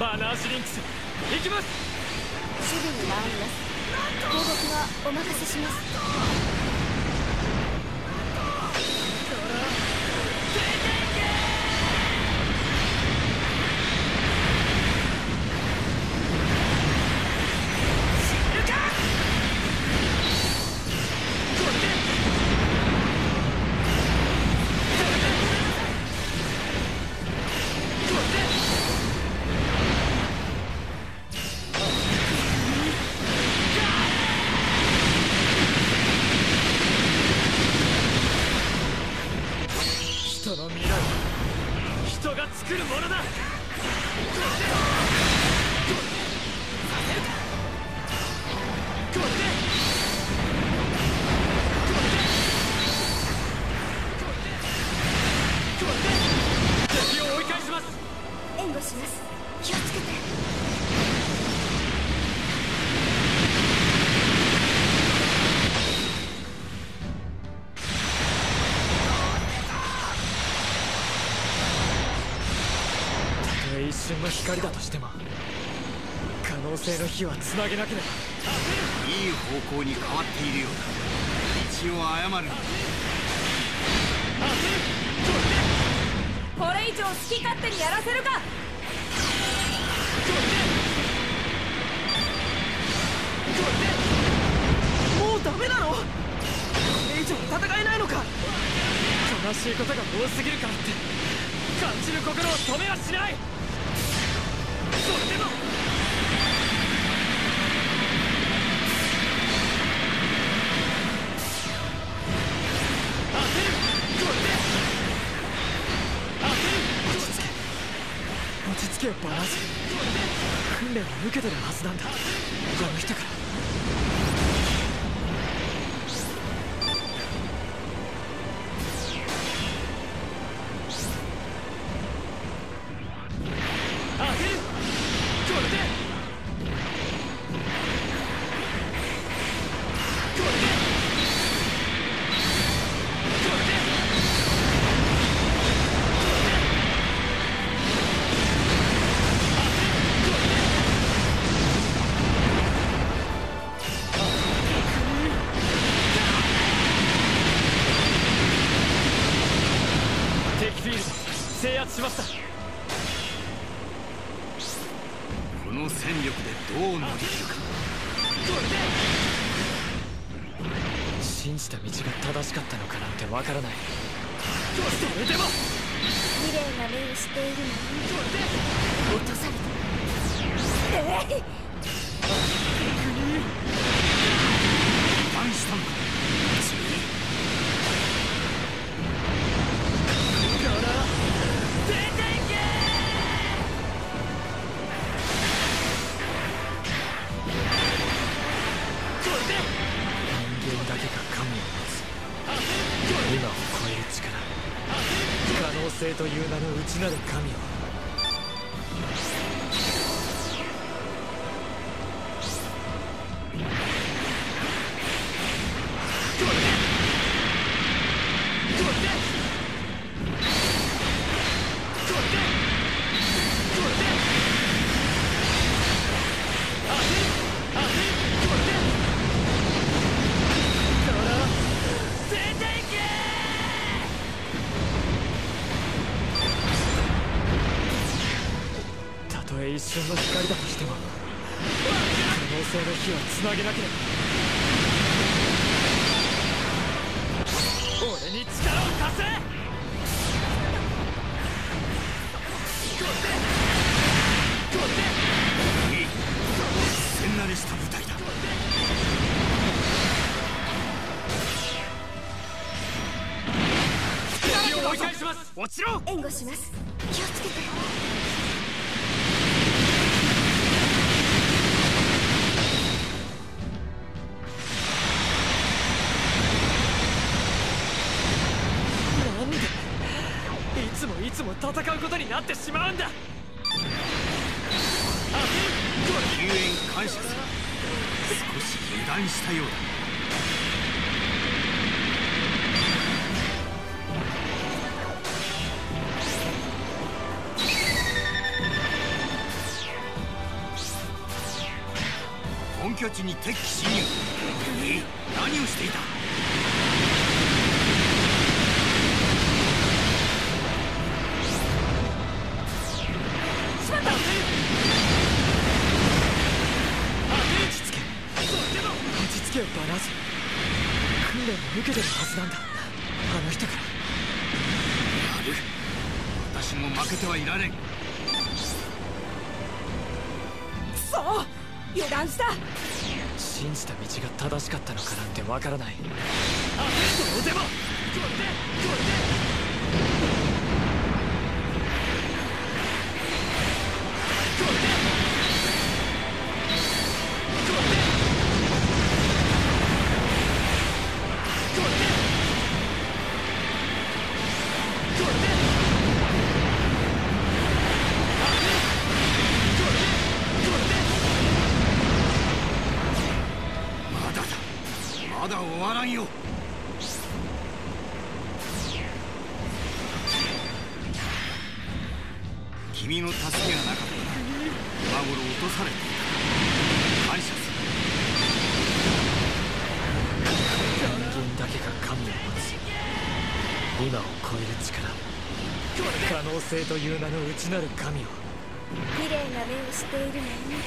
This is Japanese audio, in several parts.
バナーシリンクス行きます。 守備に回ります。攻撃はお任せします。 一瞬の光だとしても可能性の火はつなげなければ。 いい方向に変わっているようだ。道を誤る。 これ以上好き勝手にやらせるか。 もうダメなの？これ以上戦えないのか。悲しいことが多すぎるからって感じる心を止めはしない。それでも落ち着けよバラージ。訓練は受けてるはずなんだ、この人から。制圧しました。 この戦力でどう乗り切るか。 信じた道が正しかったのかなんてわからない。それでも綺麗な目をしているのに落とされた。 油断したのか。 だけが神を持つ今を超える力、可能性という名の内なる神を。一瞬の光だとしても可能性の火はつなげなければ。俺に力を貸せ。 いい戦慣れした部隊だ。 敵を追い返します。 落ちろ。 援護します。気をつけて。 いつも戦うことになってしまうんだ。 救援感謝する。少し油断したようだ。 本拠地に敵機侵入。何をしていた。 しまった。落ち着け。落ち着けよバナーズ。訓練を受けてるはずなんだ、あの人から。 やる。私も負けてはいられん。 油断した。 信じた道が正しかったのかなんてわからない。あ、どうでも。これでまだ終わらんよ。君の助けがなかったら今頃落とされていた。感謝する。 人間だけが神を持つ今を超える力、可能性という名の内なる神を。 綺麗な目をしているのに。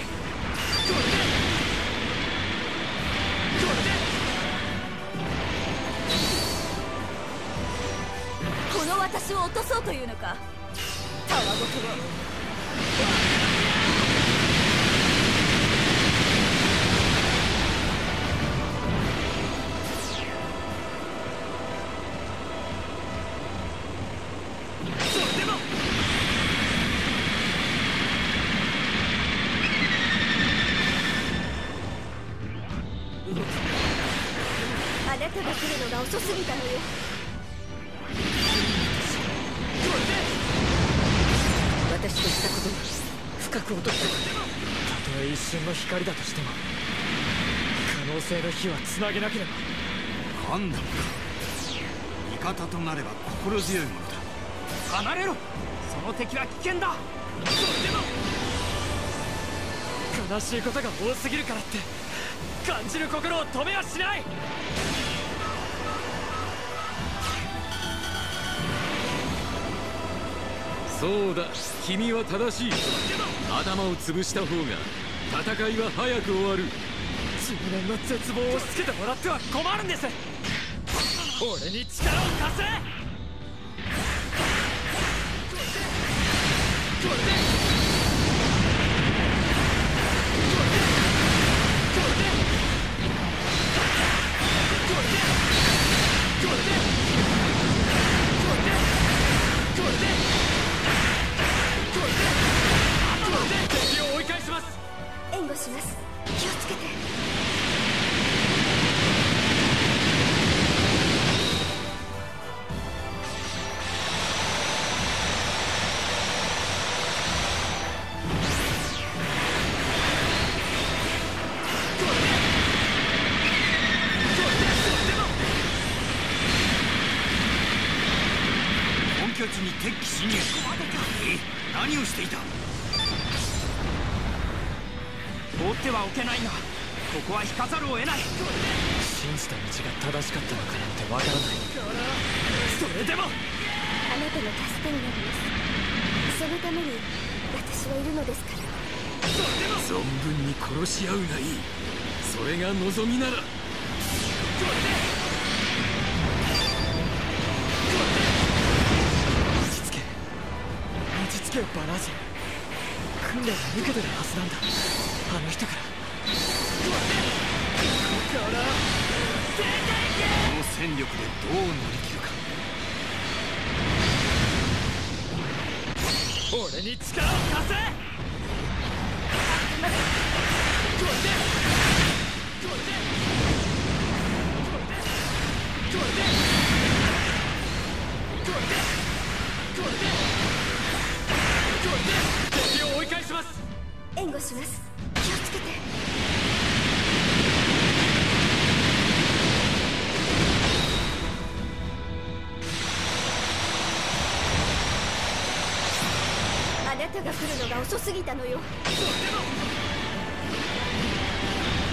この私を落とそうというのか。たわごとは。あなたが来るのが遅すぎたのよ。私としたことは深く落としてたとえ一瞬の光だとしても可能性の火はつなげなければ。 ガンダムか。味方となれば心強いものだ。 離れろ、その敵は危険だ。悲しいことが多すぎるからって感じる心を止めはしない。 そうだ、君は正しい。頭を潰した方が戦いは早く終わる。 10年の絶望を押し付けてもらっては困るんです。俺に力を貸せ。敵を追い返します。 援護します。気をつけて。 本拠地に敵機侵入。何をしていた。 放ってはおけないがここは引かざるを得ない。信じた道が正しかったのかなんてわからない。それでもあなたの助けになります。そのために私はいるのですから。 存分に殺し合うがいい。それが望みなら。 落ち着け、落ち着けよバナージ。訓練を受けてるはずなんだ、あの人から。この戦力でどう乗り切るか。 俺に力を貸せ。敵を追い返します。 援護します。気をつけて。あなたが来るのが遅すぎたのよ。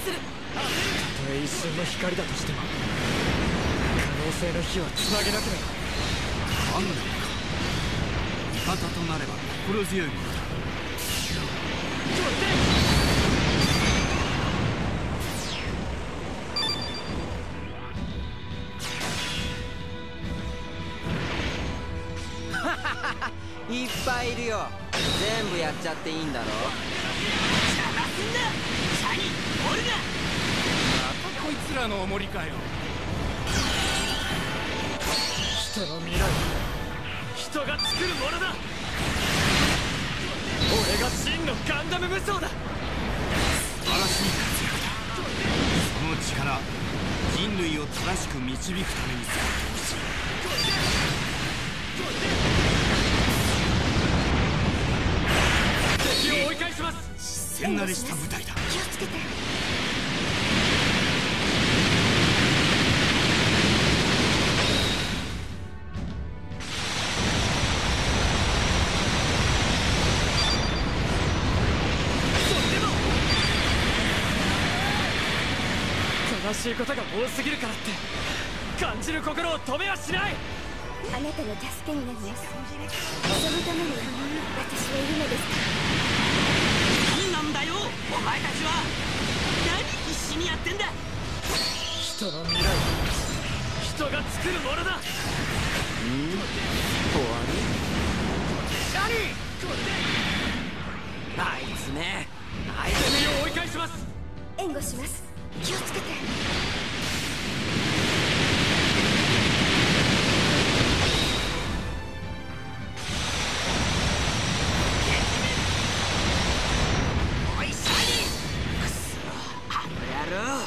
する。 たとえ一瞬の光だとしても可能性の火はつなげなければ。 ガンダムか。味方となれば心強いものだ。 いっぱいいるよ。全部やっちゃっていいんだろ。 邪魔すんなシャニオルガ。 またこいつらのおもりかよ。 人の未来は人が作るものだ。俺が真のガンダム無双だ。 素晴らしい活躍だ。その力、人類を正しく導くために使ってほしい。 敵を追い返します。 戦慣れした部隊だ。 気をつけて。 悲しいことが多すぎるからって感じる心を止めはしない。 あなたの助けになります。そのために私はいるのですから。 何なんだよお前たちは。何必死にやってんだ。 人の未来は人が作るものだ。 終わり。 シャニーあいつね。あいつねを追い返します。 援護します。気をつけて。 おいシャニーくそあの野郎。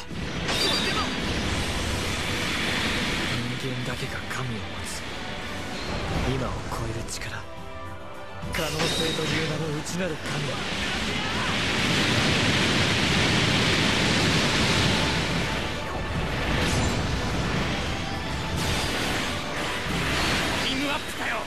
人間だけが神を持つ今を超える力、可能性という名の内なる神はビームアップかよ。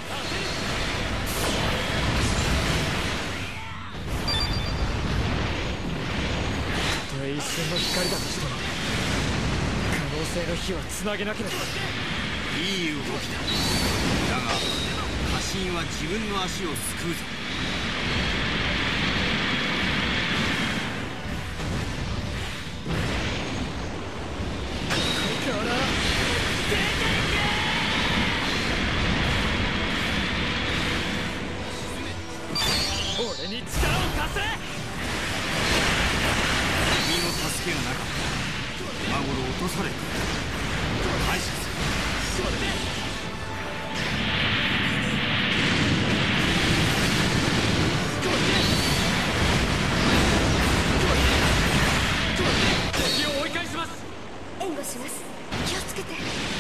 たとえ一瞬の光だとしても可能性の火はつなげなければ。 いい動きだ。だが家臣は自分の足を救うぞ。 俺に力を貸せ。 君の助けがなかったら今頃落とされていた。感謝する。 敵を追い返します。 援護します。気をつけて。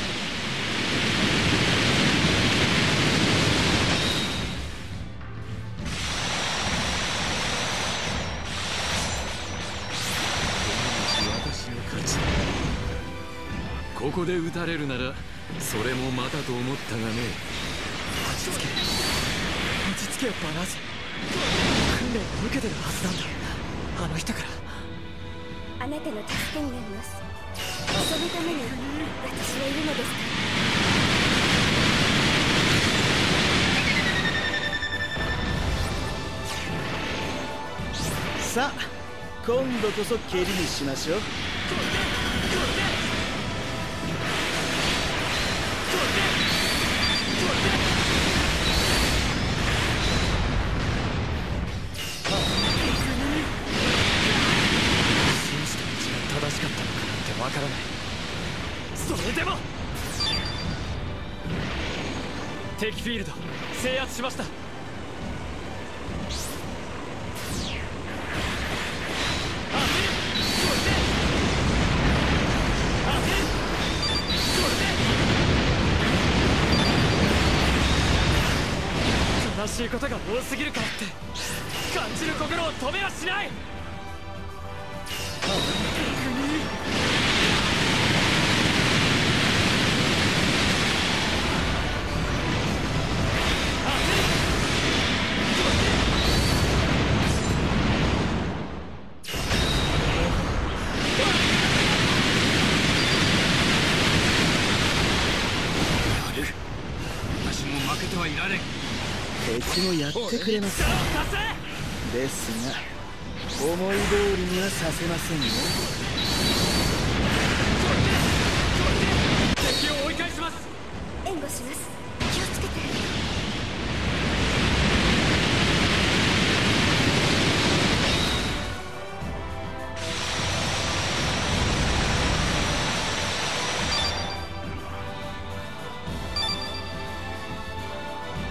私の勝ちだ。ここで撃たれるならそれもまたと思ったがね。 落ち着け落ち着けよバナージ。訓練を受けてるはずなんだあの人から。 あなたの助けになります。そのために私はいるのですから。 さあ今度こそ蹴りにしましょう。 信じた道が正しかったのかなんてわからない。 それでも敵フィールド制圧しました。悲しいことが多すぎるからって感じる心を止めはしない。 つもやってくれます。ですが思い通りにはさせませんよ。 敵を追い返します。 援護します。気をつけて。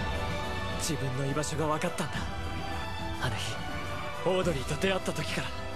自分の居場所が分かったんだ。あの日オードリーと出会った時から。